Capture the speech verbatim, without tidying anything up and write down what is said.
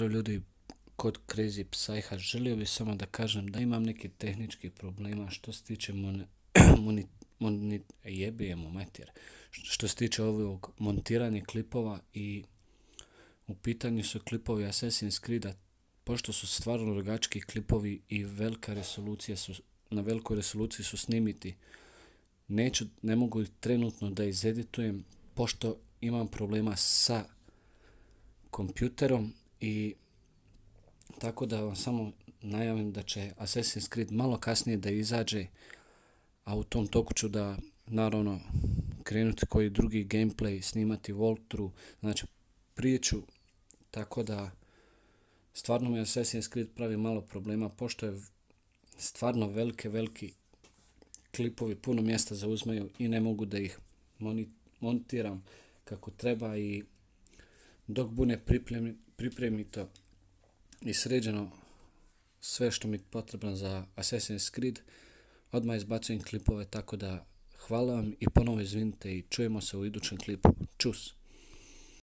Pozdrav ljudi, kod Crazy Psyha. Želio bih samo da kažem da imam neki tehnički problema što se tiče mon, moni, moni, jebijemo mater. Što se tiče ovog montiranja klipova i u pitanju su klipovi Assassin's Creed-a, pošto su stvarno rogački klipovi i velika rezolucija su, na velikoj rezoluciji su snimiti. Neću, ne mogu trenutno da izeditujem pošto imam problema sa kompjuterom i tako da vam samo najavim da će Assassin's Creed malo kasnije da izađe, a u tom toku ću da naravno krenuti koji drugi gameplay, snimati walkthrough, znači priču, tako da stvarno mi Assassin's Creed pravi malo problema pošto je stvarno velike, veliki klipovi, puno mjesta zauzmaju i ne mogu da ih montiram kako treba i dok bude pripremito i sređeno sve što mi je potrebno za Assassin's Creed, odmah izbacujem klipove, tako da hvala vam i ponovo izvinite i čujemo se u idućem klipu. Čus!